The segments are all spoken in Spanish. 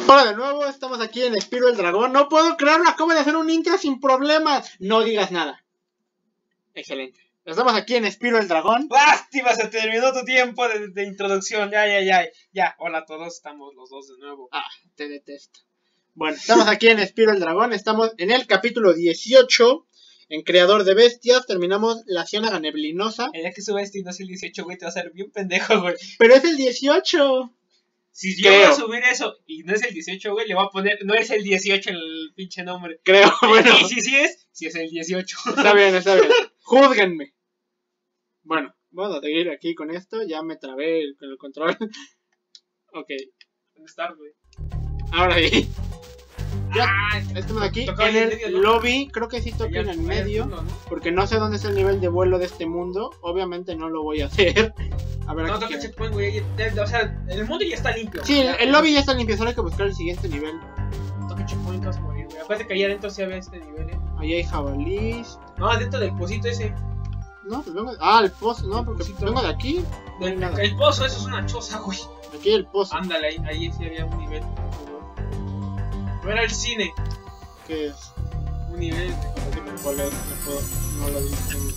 Hola de nuevo, estamos aquí en Spyro el Dragón. No puedo creerlo, acabo de hacer un intro sin problemas. No digas nada. Excelente. Estamos aquí en Spyro el Dragón. ¡Lástima! Se terminó tu tiempo de introducción. Ya. Hola a todos, estamos los dos de nuevo. Ah, te detesto. Bueno, estamos aquí en Spyro el Dragón. Estamos en el capítulo 18. En Creador de Bestias. Terminamos la Ciénaga Neblinosa. El día que sube este y no es el 18, güey, te va a hacer bien pendejo, güey. Pero es el 18. Si yo voy a subir eso y no es el 18, güey, le voy a poner, no es el 18 el pinche nombre. Creo, bueno. Y si es el 18. Está bien. Júzguenme. Bueno, vamos a seguir aquí con esto. Ya me trabé con el control. Ok. ¿Dónde está, güey? Ahora sí. Ya, estamos aquí en el medio, ¿no? lobby. Creo que sí toca en el medio. ¿no? Porque no sé dónde está el nivel de vuelo de este mundo. Obviamente no lo voy a hacer. A ver, No, aquí toca el checkpoint, güey. O sea, el mundo ya está limpio. sí, el lobby ya está limpio. Solo hay que buscar el siguiente nivel. Toca el checkpoint, vas a morir, güey. Acuérdate que allá adentro sí había este nivel, Ahí hay jabalís. No, adentro del pocito ese. No, pues vengo. Ah, el pozo. No, porque Pocito. vengo de aquí. No hay nada. El pozo, eso es una choza, güey. Aquí hay el pozo. Ándale, ahí sí había un nivel. No era el cine. ¿Qué es? Un nivel. ¿Cuál es? No lo vi.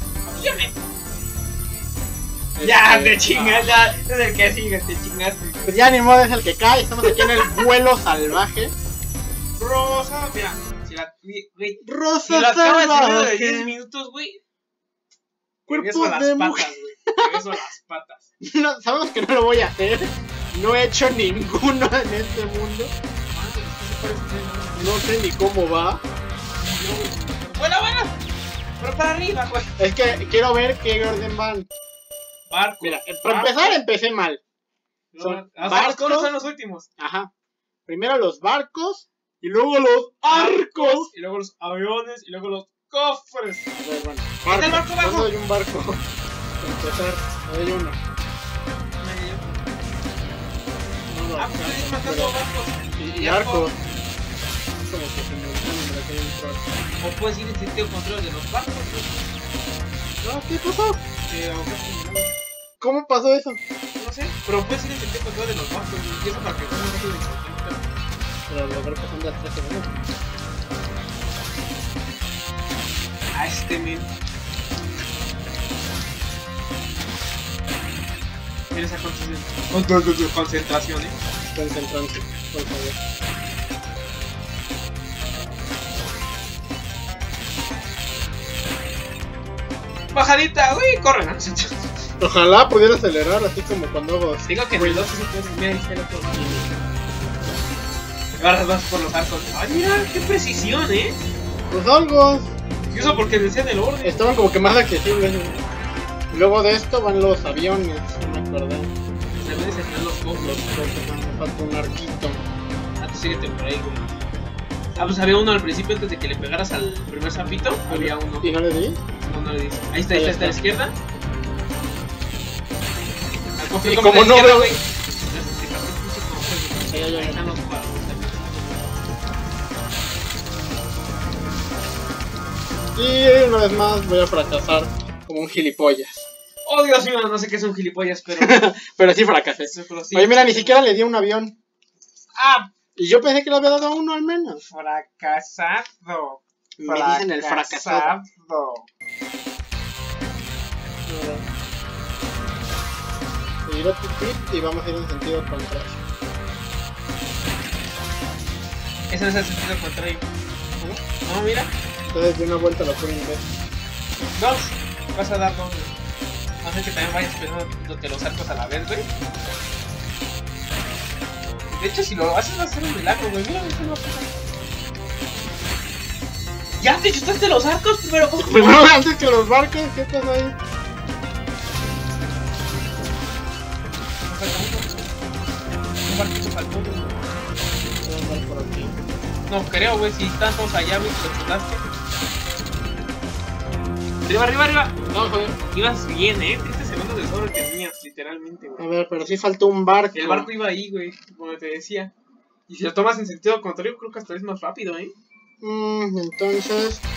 Ya, te chingas, ya. Es el que sigue, te chingaste. Pues ya ni modo, es el que cae. Estamos aquí en el vuelo salvaje. Rosa, mira. Si la. Güey. Rosa Si la acabas de ver de 10 salvaje. minutos, güey. Cuerpo Regreso a las de patas, mujer. güey. Regreso a las patas. No, sabemos que no lo voy a hacer. No he hecho ninguno en este mundo. No sé ni cómo va. Bueno. Pero para arriba, güey. Es que quiero ver qué orden van. Barco. Mira, para empezar empecé mal. Son barcos. ¿Cómo son los últimos? Ajá. Primero los barcos y luego los arcos. Y luego los aviones y luego los cofres. A ver, bueno. ¿Está el barco abajo? ¿Dónde hay un barco? Para empezar, hay uno. No lo Pues estoy alcanzo, matando pero- barcos. Y arcos. Es como que se me olvidan de que hay un truco. O puedes ir en sentido control de los barcos, güey. No, ¿qué pasó? Que ¿Cómo pasó eso? no sé, pero puedes ir en sentido control de los barcos, güey. Y eso para que no se de Pero los barcos son de a 3 segundos. a este men. Mira esa concentración, Concentrante, por favor. Bajadita, uy, corre, ¿no? Ojalá pudiera acelerar así como cuando hago así. Digo que en el 2 sí puedes, mira, ahí está el otro. Ahora vas por los arcos. Ay, mira, qué precisión, Pues algo. Y eso porque decían el orden. Estaban como que más accesibles. Luego de esto van los aviones, no me acordé. Se ven ese los cofres. Los coches, me falta un arquito. Ah, tú síguete por ahí, güey. Ah, pues había uno al principio antes de que le pegaras al primer sapito. Había uno. ¿Y no le di? No le dice. Ahí está a la izquierda. Al cofre Y como como a la no izquierda, veo- güey. Ya. Ahí están los cuadros. Y una vez más voy a fracasar como un gilipollas. Oh, Dios mío, no sé qué es un gilipollas, pero. Pero sí fracasé. pero sí. Oye, mira, ni siquiera le di un avión. ¡Ah! Y yo pensé que le había dado a uno al menos. Fracasado. Me dicen el fracasado. Seguirá tu tip y vamos a ir en sentido contrario. Ese es el sentido contrario. No, mira. Entonces de una vuelta lo pueden ver. Dos. Vas a dar dos. No sé que también vayas pegándote los arcos a la vez, güey. De hecho, si lo haces va a ser un milagro, güey. Mira, eso no va a pasar. ¡Ya te chutaste los arcos! Primero, Primero antes que los barcos, ¿qué pasa ahí? Un barquito faltó, güey. Voy a andar por aquí. No creo, güey. Si están todos allá, güey, te lo chutaste. Arriba. No, joder. Ibas bien, 30 segundos de sobra tenías, literalmente, A güey. ver, pero sí faltó un barco. El barco iba ahí, güey, como te decía. Y si lo tomas en sentido contrario, creo que hasta es más rápido, Entonces...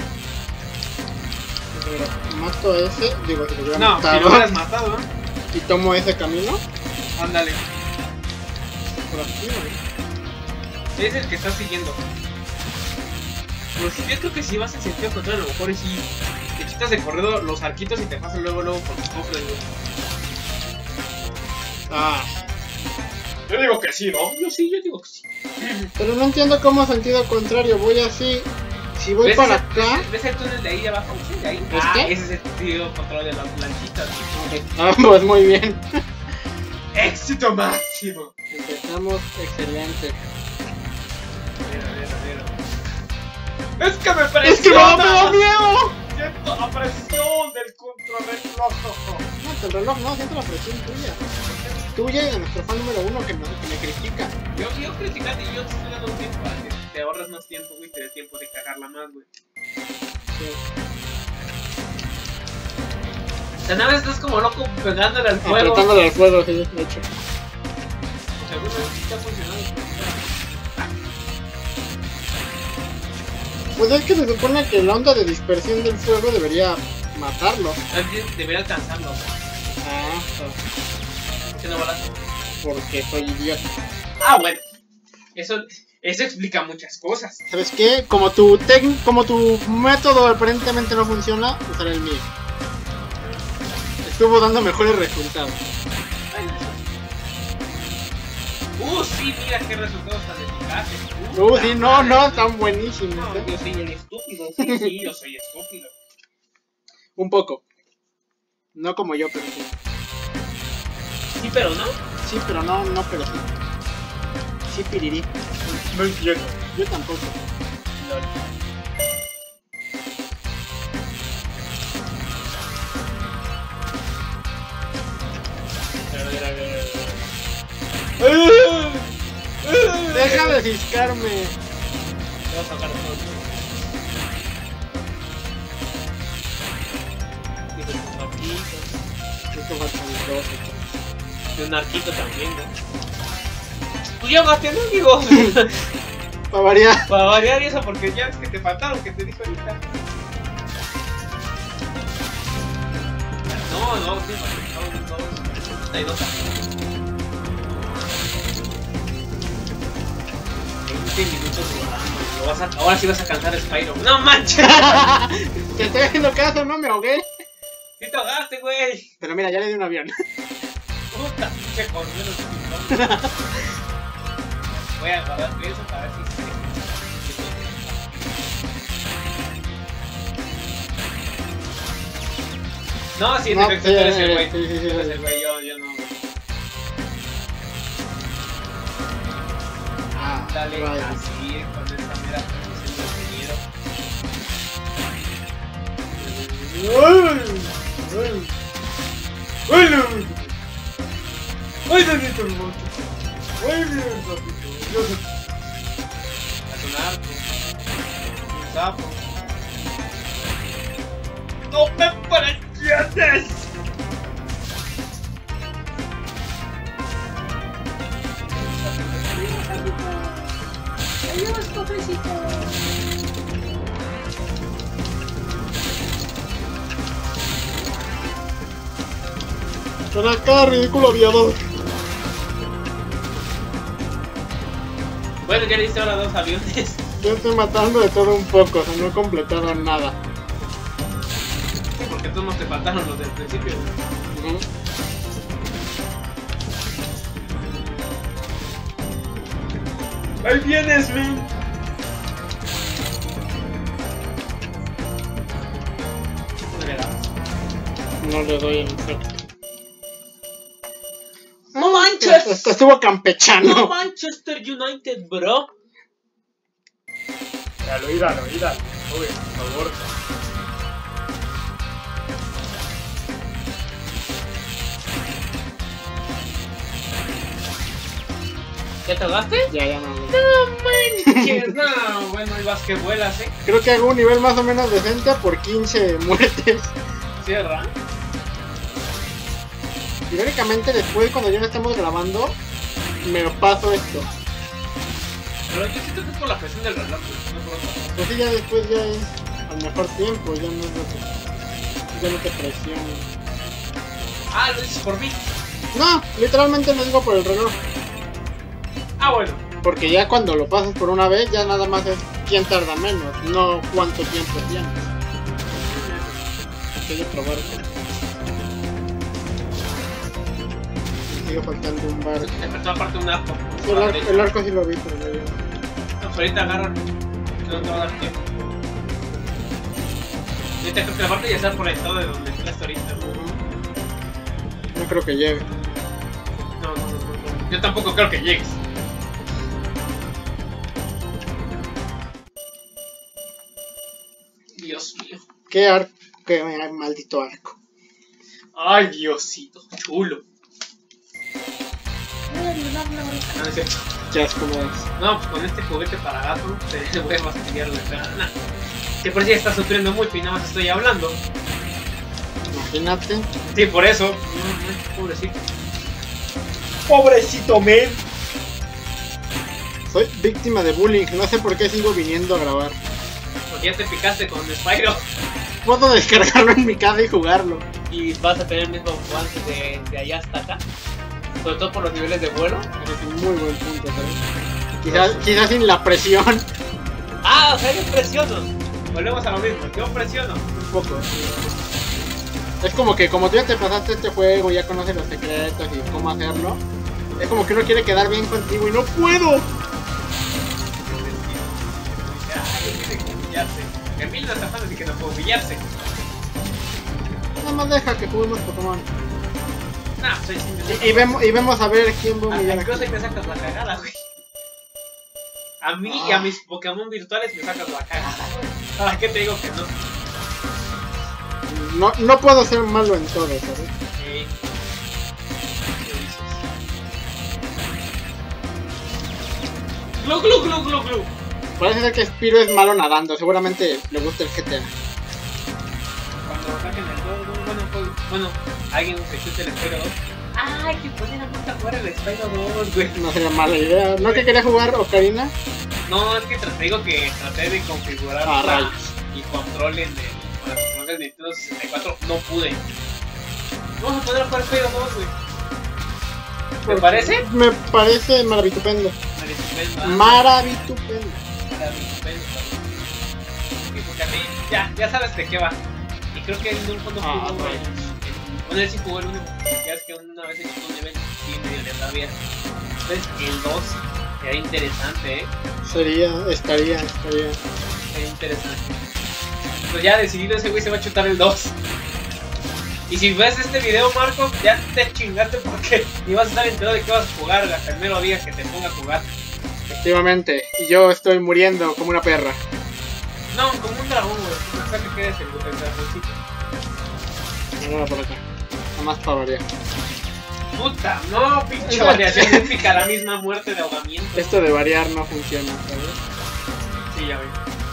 Mira, mato a ese. Digo, si lo hubiera No, si matado. lo hubieras matado, ¿no? Y tomo ese camino. Ándale. Por aquí, güey. Es el que estás siguiendo. Pues yo creo que si vas en sentido contrario, a lo mejor si te quitas de corrido los arquitos y te pasas luego por los cofres, güey. Ah. Yo digo que sí, ¿no? Yo digo que sí. Pero no entiendo cómo sentido contrario. Voy así. Si voy para acá. ¿Ves el túnel de ahí de abajo? Sí, de ahí. ¿Este? Ese es el sentido contrario de las lanchitas. Ah, pues muy bien. ¡Éxito máximo! Empezamos excelente. ¡Es que me presiona! ¡Es que me da miedo! Siento la presión del contrarreloj. No, el reloj no, siento la presión tuya. Tuya y de nuestro fan número 1 que me critica. Yo criticando y yo te estoy dando un tiempo para que te ahorres más tiempo, güey, te dé tiempo de cagarla más, güey. Sí. O sea, nada más estás como loco pegándole al fuego. Apretándole al fuego, sí, de hecho. Seguro sí está funcionando. Pues es que se supone que la onda de dispersión del fuego debería matarlo. Debería alcanzarlo. Ah, ¿Por qué no balas? porque soy idiota. Ah, bueno. Eso explica muchas cosas. ¿Sabes qué? Como tu método aparentemente no funciona, usaré el mío. Estuvo dando mejores resultados. Sí, mira qué resultados tan eficaces. Sí, no, están buenísimos. No, yo soy el estúpido. Sí, yo soy estúpido. Un poco. No como yo, pero sí. Sí, pero no. Sí, pero no, pero sí. Sí, pirirí. No entiendo. Yo tampoco. Lol. Deja de ciscarme. Te vas a sacar todo. Y de tus marquitos. Esto va a salir dos. De un arquito también, ¿no? Tú ya gasté, ¿no, amigo? Para variar. Para variar y eso, porque ya es que te faltaron, que te dijo ahorita. No, sí, no, hay dos. 20 minutos volando. Ahora sí vas a cansar a Spyro. ¡No manches! Te estoy haciendo caso, no me ahogué. Sí te ahogaste, güey. Pero mira, ya le di un avión. Puta, pinche cornudo. Voy a guardar eso para ver si no, sí, en efecto, tú eres el güey. Sí. Eres el güey, yo no. Dale, vale. así, con esta mera ¡Ay, Danito el monte! ¡Ay, bien, papito! a sonar, un sapo. ¡No me presiones! Adiós, cofrecito. Con acá, ridículo aviador. Bueno, ya le diste ahora 2 aviones. Yo estoy matando de todo un poco, o sea, no he completado nada. Sí, porque todos nos te faltaron los del principio. ¡Ahí vienes, Link! No le doy el efecto. ¡No manches! Esto estuvo campechano. ¡No Manchester United, bro! Míralo. Oye, por favor. ¿Ya te ahogaste? Ya no. No manches, no, bueno, hay vas que vuelas, Creo que hago un nivel más o menos decente por 15 muertes. Cierra. Teóricamente después, cuando ya no estemos grabando, me paso esto. Pero yo siento que es por la presión del reloj, no por otra cosa. Pues sí, ya después ya es al mejor tiempo, ya no es lo que... Ya no te presiona. Ah, lo dices por mí. No, literalmente lo digo por el reloj. Ah, bueno. Porque ya cuando lo pasas por una vez, ya nada más es quién tarda menos, no cuánto tiempo tienes. Aquí hay otro barco. Me sigue faltando un barco. Te faltó aparte un arco. El arco sí lo vi, pero no llevo. Pues ahorita agarran. No te va a dar tiempo. Ahorita creo que la parte ya está por el estado de donde estás ahorita. No creo que llegue. No. Yo tampoco creo que llegues. Dios mío. Qué maldito arco. Ay, Diosito, chulo. No, es cierto. Ya es como es. No, pues con este juguete para gato te voy a fastidiar la gana. Que por si ya está sufriendo mucho y nada más estoy hablando. Imagínate. Sí, por eso. Pobrecito. Pobrecito, men. Soy víctima de bullying, no sé por qué sigo viniendo a grabar. Porque ya te picaste con Spyro. Puedo descargarlo en mi casa y jugarlo. Y vas a tener el mismo avance de allá hasta acá. Sobre todo por los niveles de vuelo. Es un muy buen punto, ¿sabes? Quizás sin la presión. Ah, o sea, yo presiono. Volvemos a lo mismo, yo presiono. Un poco. Es como que como tú ya te pasaste este juego, ya conoces los secretos y cómo hacerlo. Es como que uno quiere quedar bien contigo y no puedo. Tiene que humillarse. Emil no está fan de que no puede humillarse. Nada más deja que juguemos Pokémon. Nah, pues Y vemos a ver quién va a humillar. Incluso ahí me sacas la cagada, güey. A mí y a mis Pokémon virtuales me sacas la cagada. ¿Para qué te digo que no? No puedo ser malo en todo, ¿sabes? Sí. ¿Qué dices? ¡Glu, glu, glu, glu, glu! Parece ser que Spyro es malo nadando, seguramente le gusta el GTA. Cuando saquen el 2, bueno, alguien se chute el Spyro 2. ¡Ay, que podrían jugar el Spyro 2, güey! No sería mala idea. ¿No que quería jugar Ocarina? No, es que te digo que traté de configurar rayos. y control en las consolas de Nintendo 64, no pude. Vamos a poder jugar Spyro 2, güey. ¿Te parece? Me parece maravitupendo. Maravitupendo. Porque a mí, ya sabes de qué va. Y creo que él nunca no jugó bueno, él sí jugó el 1. Ya es que una vez hecho un nivel sí medio le está bien. Entonces el 2 sería interesante, Estaría. Sería interesante. Pues ya decidido, ese güey se va a chutar el 2. Y si ves este video, Marco, ya te chingaste porque ni vas a estar enterado de que vas a jugar hasta el mero día que te ponga a jugar. Efectivamente, y yo estoy muriendo como una perra. No, como un dragón, güey. Pensaba que quedes el dragoncito. Ahora por acá. Nada más para variar. Puta, no, pinche variación épica, la misma muerte de ahogamiento. Esto de variar no funciona, ¿sabes? Sí, ya veo.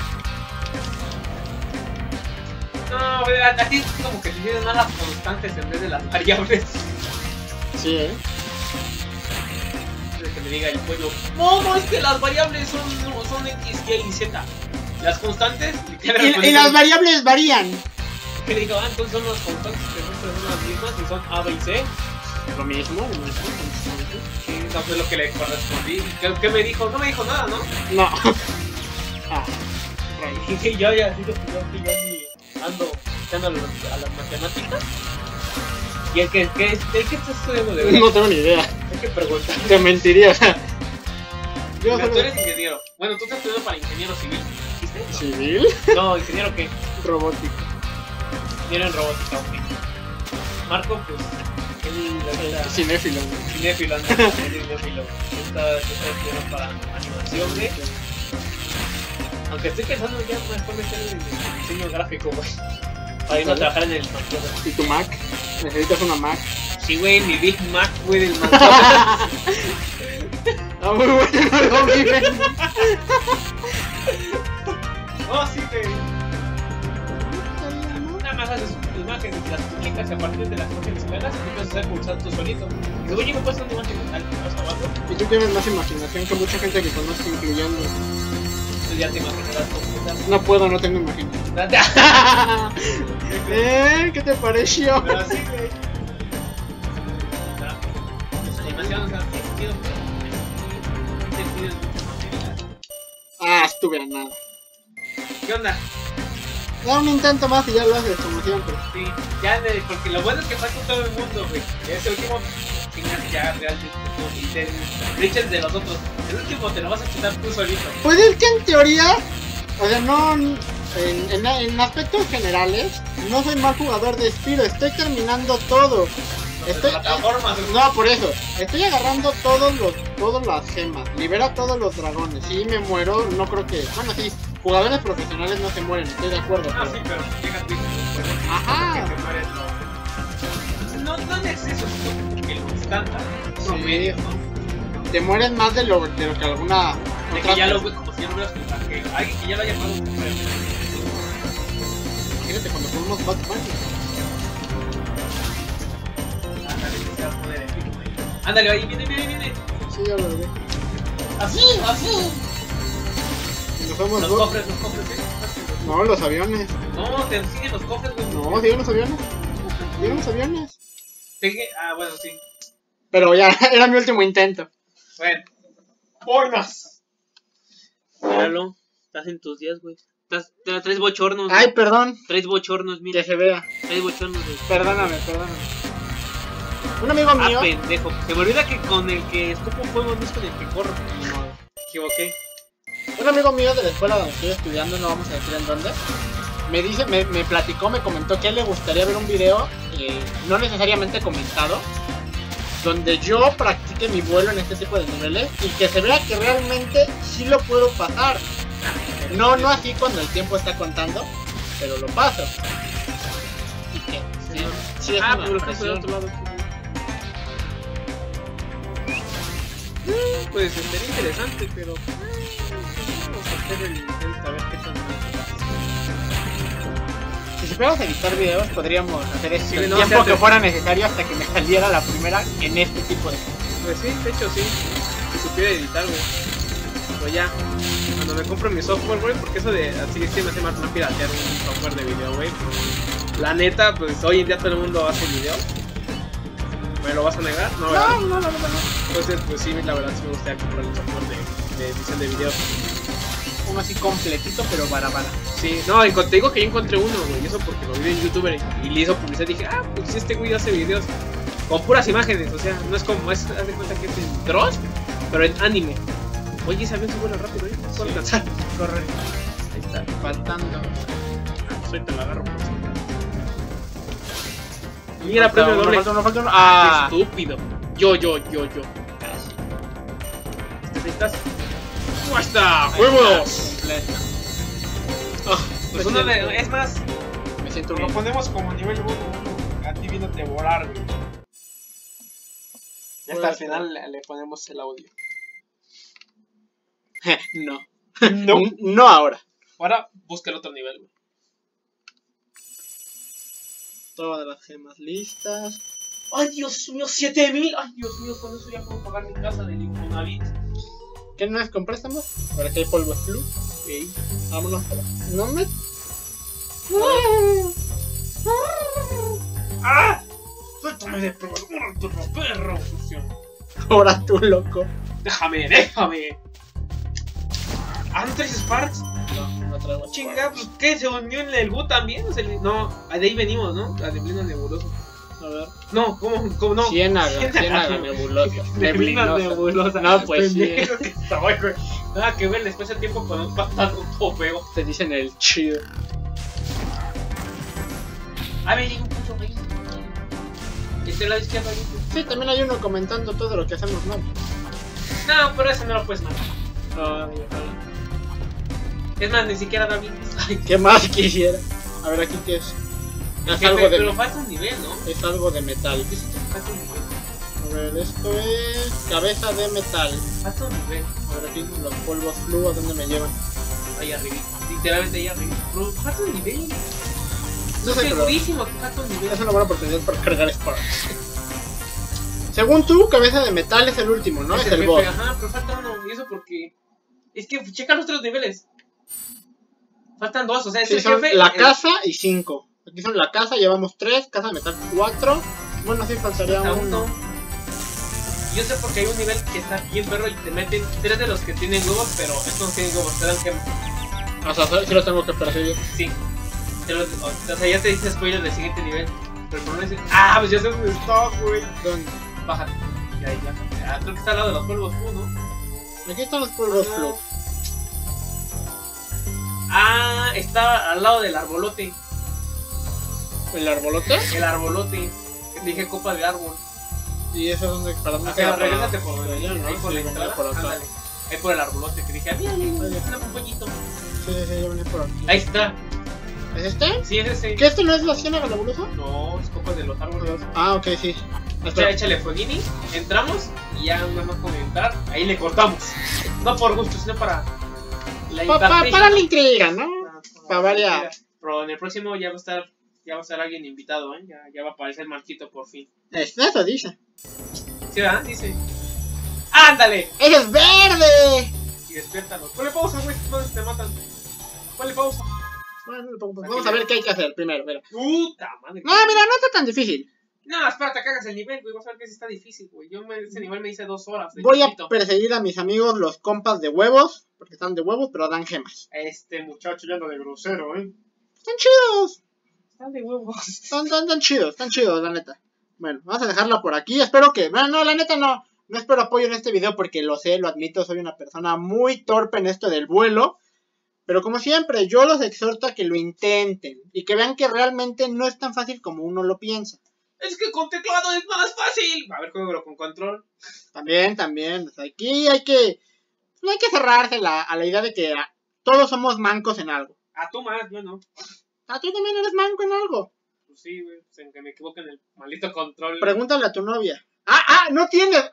No, güey, a ti es como que te tienen más las constantes en vez de las variables. Sí, Que me diga el pollo, no, es que las variables son X, Y y Z. Las constantes, Y las variables varían. que digo, entonces son las constantes que no son las mismas y son A, B y C. Lo mismo. Sí, no fue lo que le correspondí. ¿Qué me dijo? No me dijo nada, ¿no? No. Y yo ya digo que yo ni ando echando a las matemáticas. ¿Y el que estás estudiando de verdad? No tengo ni idea. Hay que preguntar. Te mentiría, o sea. Tú eres ingeniero. Bueno, tú estás estudiando para ingeniero civil. ¿Viste? ¿Civil? No, ingeniero qué? Robótico. Ingeniero en robótica, ok. Marco, pues, él está Cinéfilo. cinéfilo, anda. Él es cinéfilo. Está estudiando para animación, güey. Aunque estoy pensando ya mejor meter el diseño gráfico, güey. Para irnos a trabajar en el McDonald's. ¿Y tu Mac? ¿Necesitas una Mac? Sí, güey, mi Big Mac, güey, del McDonald's. Ah, muy bueno, no lo viven. Oh, sí, güey. Nada más haces tu imagen y las publicas y a partir de las imágenes que hagas empiezas a hacer pulsar tú solito. Y dices, oye, me puedes hacer una imagen tal, más abajo. Y tú tienes más imaginación que mucha gente que conozco, incluyendo. Entonces ya te imaginarás cómo No puedo, no tengo imaginación. ¿Qué te pareció? Pero así, güey. Pues animación, o sea, tiene sentido, pero tienes mucho material. Ah, estuve a nada. ¿Qué onda? Da un intento más y ya lo haces como siempre. Sí, ya, porque lo bueno es que falta todo el mundo, güey. Ese último, chingas ya realmente. Y te riches de los otros. El último te lo vas a quitar tú solito. Pues es que en teoría, o sea, no. En aspectos generales, no soy mal jugador de Spyro. Estoy terminando todo. Plataformas. No, por eso. Estoy agarrando todas las gemas. Libera todos los dragones. Si me muero, no creo que. Bueno, sí. Jugadores profesionales no se mueren, estoy de acuerdo. Ah, sí, pero llegas tú y después. Ajá. Que te mueres, no en exceso, sino que lo instantáneo. Promedio, ¿no? Te mueres más de lo que alguna. De que ya lo como si ya lo hubieras jugado, que alguien que ya lo haya jugado. Fíjate cuando jugamos Batman. Ándale, se va a poner el ritmo ahí. Ándale, ahí viene. Sí, ya lo veo. Así. Nos vamos Los cofres, ¿sí? No, los aviones. No, te siguen los cofres, güey. No, siguen los aviones. Siguen los aviones. Ah, bueno, sí. Pero ya, era mi último intento. Bueno. ¡Pornas! Míralo. Estás en tus días, güey. Te traes bochornos. Ay, güey. perdón. Traes bochornos, mira. Que se vea. Traes bochornos, güey. Perdóname. Un amigo mío. Pendejo. Se me olvida que con el que escupo fuego no es con el que corro. No. Me equivoqué. Un amigo mío de la escuela donde estoy estudiando, no vamos a decir en dónde, me platicó, me comentó que a él le gustaría ver un video, no necesariamente comentado, donde yo practique mi vuelo en este tipo de niveles y que se vea que realmente sí lo puedo pasar. No así cuando el tiempo está contando, pero lo paso. ¿Y qué? Sí, es una pero estás del presión. otro lado. Pues sería interesante, pero vamos a hacer el intento a ver qué tan Si supiéramos editar videos, podríamos hacer esto Sí, el no, tiempo o sea, que fuera necesario hasta que me saliera la primera en este tipo de cosas. Pues sí, de hecho sí. Si supiera editar, güey. Pues ya, cuando me compro mi software, güey, porque eso de así sí me hace más piratear un software de video, güey. La neta, pues hoy en día todo el mundo hace video. ¿Me lo vas a negar? No, ¿verdad? No. Entonces, pues sí, la verdad sí me gustaría comprar un software de edición de video. Uno así completito, pero barabara. Sí, no, te digo que yo encontré uno, güey, y eso porque lo vi en YouTuber y le hizo publicidad y dije, pues si este güey hace videos con puras imágenes, o sea, no es como, haz de cuenta que es en Dross, pero en anime. Oye, ese avión se vuela rápido, ¿eh? No puedo alcanzar. Corre. Ahí está. Faltando. Suelta, la agarro. Mira, premio doble. Falta uno. Ah. Estúpido. Yo. ¿Estás? ¡Ahí está! ¡Huevos! Completo. Pues uno de... Es más, Me siento lo bien. ponemos como nivel 1, a ti viéndote volar, güey. Y hasta al final le ponemos el audio. No. No. No ahora. Ahora busca el otro nivel, güey. Todas las gemas listas. ¡Ay, Dios mío! ¡7000! ¡Ay, Dios mío! Con eso ya puedo pagar mi casa del Infonavit. ¿Qué no es con préstamos? Para que hay polvo flu. Ok. Vámonos. No me. ¡Ah! ¡Suéltame de perro! Ahora tú, loco. Déjame. ¿Han 3 Sparks? No traigo. Chinga, pues ¿qué? ¿Se unió en el GU también? O sea, no, de ahí venimos, ¿no? La neblina nebulosa. A ver. No, ¿cómo no? Ciénaga nebulosa. Neblina nebulosa. No, pues sí. Pendejo que soy, güey. Nada que ver después de tiempo con un pantalón todo feo. Te dicen el chido. A ver, llega un punto ahí. Este lado izquierdo ahí. Sí, también hay uno comentando todo lo que hacemos mal. No, pero ese no lo puedes matar. Ay, Es más, ni siquiera da bien. ¿qué más quisiera? A ver, aquí qué es. Es algo Pero de, falta un nivel, ¿no? es algo de metal. Falta un nivel. A ver, esto es cabeza de metal. Falta un nivel. A ver, aquí los polvos flu, ¿a dónde me llevan? Ahí arriba. Literalmente ahí arriba. Pero falta un nivel. No sé, pero Segurísimo que falta un nivel. es una buena oportunidad para cargar Sparks. Según tú, cabeza de metal es el último, ¿no? Es el jefe, boss. Ajá, pero falta uno. Y eso porque... Es que checa los 3 niveles. Faltan 2, o sea, es Sí, el son jefe... la casa y 5. Aquí son la casa, llevamos 3, casa de metal 4. Bueno, sí faltaría Falta uno. uno. Yo sé porque hay un nivel que está bien perro y te meten 3 de los que tienen huevos, pero estos no tienen huevos, te dan gemas. O sea, sí lo tengo que perseguir. Sí. O sea, ya te dice spoiler del siguiente nivel. Pero por no decir, ah, pues ya sé dónde está, güey. ¿Dónde? Bájate. Y ahí ya. Creo que está al lado de los polvos Fu, ¿no? Aquí están los polvos Flu. Ah, está al lado del arbolote. ¿El arbolote? El arbolote. Dije copa de árbol. ¿Y eso es donde? ¿Para dónde? O sea, regrésate por allá, ¿no? ahí por Sí, la entrada. por acá. Ándale. Ahí por el arbolote que dije, ah, mira, un pollito. Sí, ya vení por aquí. Ahí está. ¿Es este? Sí, es ese. ¿Qué esto no es la ciénaga nebulosa? No, es copa de los árboles. Ah, ok, sí. Échale fueguini, entramos y ya nada más comentar, ahí le cortamos. No por gusto, sino para la Para la intriga, ¿no? Para variar. Pero en el próximo ya va a estar alguien invitado, ¿eh? Ya va a aparecer Marquito por fin. Eso dice. ¿Sí, verdad? Dice. ¡Ándale! ¡Ese es verde! Y despiértalo. Ponle pausa, güey, entonces te matan. Ponle pausa. Bueno, vamos a ver qué hay que hacer primero, mira. Puta madre. No, mira, no está tan difícil. No, espérate, cagas el nivel, güey. Vas a ver que sí está difícil, güey. Ese nivel me hice 2 horas. Voy a perseguir a mis amigos los compas de huevos, porque están de huevos, pero dan gemas. Este muchacho ya anda de grosero, ¿eh? Están chidos. Están de huevos. Están chidos, la neta. Bueno, vamos a dejarlo por aquí. Espero que... No, la neta no espero apoyo en este video porque lo sé, lo admito, soy una persona muy torpe en esto del vuelo. Pero como siempre, yo los exhorto a que lo intenten y que vean que realmente no es tan fácil como uno lo piensa. Es que con teclado es más fácil. A ver, juégalo con control. También. O sea, aquí no hay que cerrarse a la idea de que todos somos mancos en algo. Ah, tú más, yo no. Ah, tú también eres manco en algo. Pues sí, güey, pues en que me equivoque en el maldito control. Pregúntale a tu novia. No tienes.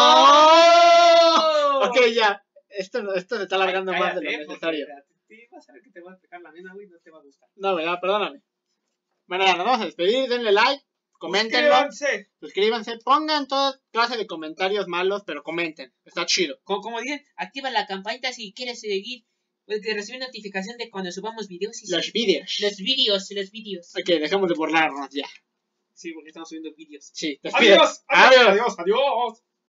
¡Ah! Ok, ya. Esto se está alargando más de lo necesario. Vas a ver que te va a pegar la nena, güey, no te va a gustar. No, ya, perdóname. Bueno, ya nos vamos a despedir. Denle like, coméntenlo. Suscríbanse, pongan toda clase de comentarios malos, pero comenten. Está chido. Como dicen, activa la campanita si quieres seguir. Que recibir notificación de cuando subamos videos. Los vídeos. Ok, dejemos de burlarnos ya. Sí, porque estamos subiendo vídeos. Sí, ¡Adiós! ¡Adiós!